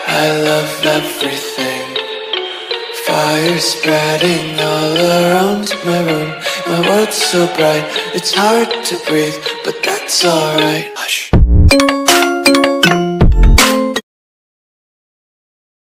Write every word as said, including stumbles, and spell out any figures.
I love everything. Fire spreading all around my room. My world's so bright, it's hard to breathe, but that's alright. Hush.